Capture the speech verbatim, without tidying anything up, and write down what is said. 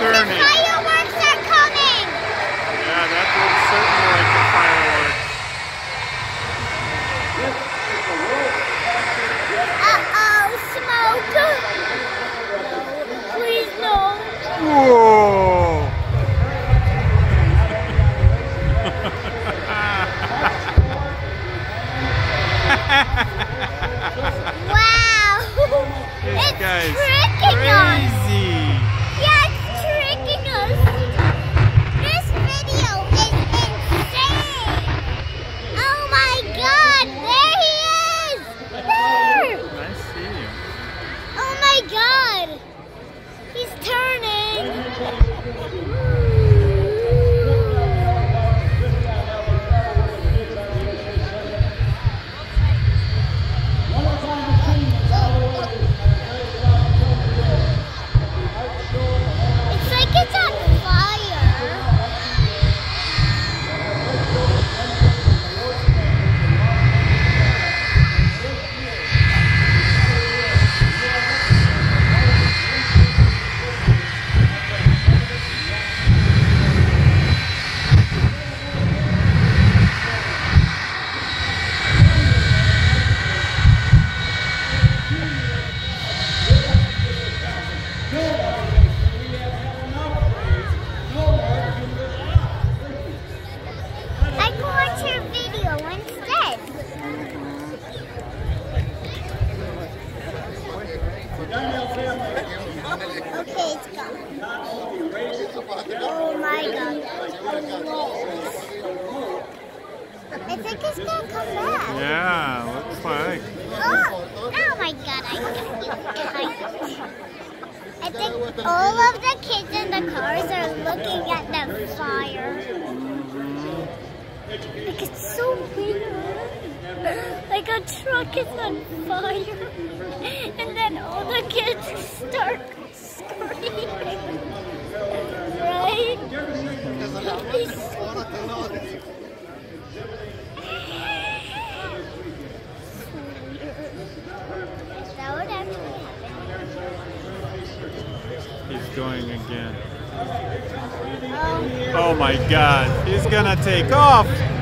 turning. The fireworks are coming! Yeah, that looks certainly like the fireworks. Uh-oh, smoke! Please no! Whoa! Wow! This It's guy's tricking us! crazy! Yeah, it's tricking us! This video is insane! Oh my god! There he is! There! I see him. Oh my god! He's turning! It's like it's on fire. I can watch your video instead. Okay, it's gone. Oh my god. I think it's gonna come back. Yeah, looks like. Oh, oh my god, I can't. I think all of the kids in the cars are looking at the fire. Like it's so weird. Like a truck is on fire. And then all the kids start screaming. Right? That would actually happen. He's going again. Um, Oh my god, he's gonna take off!